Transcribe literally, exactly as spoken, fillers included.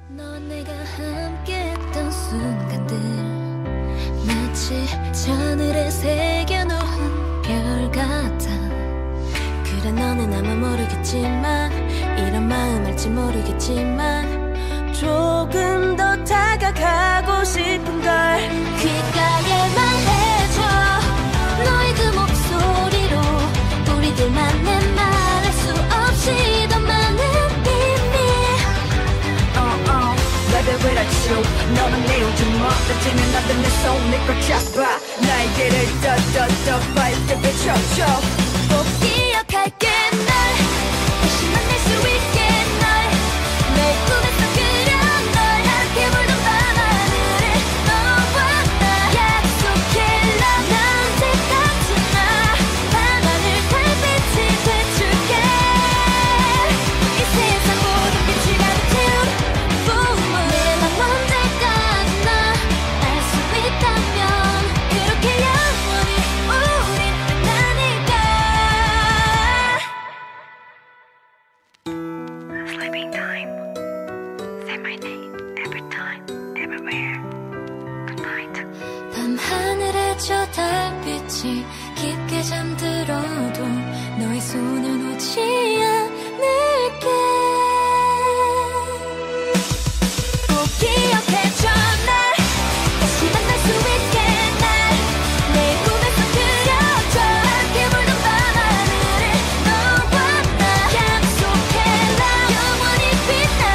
넌 내가 함께했던 순간들 마치 하늘에 새겨놓은 별 같아. 그래 너는 아마 모르겠지만 이런 마음 알지 모르겠지만 조금 더 다가가고 싶은걸. 귓가에만 해줘 너의 그 목소리로 우리들만의 말할 수 없이 더 많은 Baby without you 너는 내 우주머 떠지는 나도 내 손을 꽉 잡아 날개를 더더더 밝게 비춰줘. 꼭 기억할게 날 다시 만날 수 있게 널 내 꿈에서 그려 널 함께 불던 밤하늘에 너와 나 약속해 love 난 언제까지나 밤하늘 달빛이 비출게. 이 세상 모든 빛이 가득 채운 Sleeping time. Say my name every time, everywhere. Good night. 밤하늘에 저 달빛이 깊게 잠들어도 너의 손을 놓지 않을게. 꼭 기억해줘 날 다시 만날 수 있게 날 내 꿈에서 그려줘 함께 불던 밤하늘에 너와 나 약속해 나 영원히 빛나